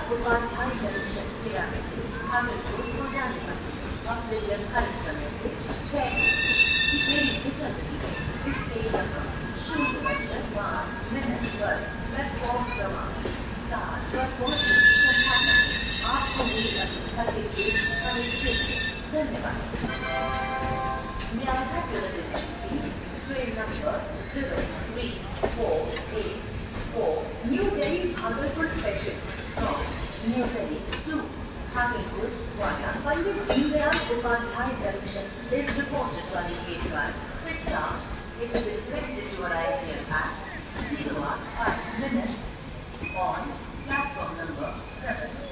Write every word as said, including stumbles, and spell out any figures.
Upadhyay junction pyramid Bhagalpur को जाने वाली अपने निर्धारित समय से छह की ट्रेन से चल रही है। इस ट्रेन का शून्य बजकर पाँच मिनट पर प्लेटफॉर्म क्रमांक सात पर पहुंचने की संभावना है। आपको मेरी अतिथि के लिए धन्यवाद। May I have your attention, please? Train number zero three four eight four, New Delhi Bhagalpur special from New Delhi to Bhagalpur via Pandit Deendayal Upadhyay Junction is reported running late by six hours. It is expected to arrive here at zero hours five minutes on platform number seven.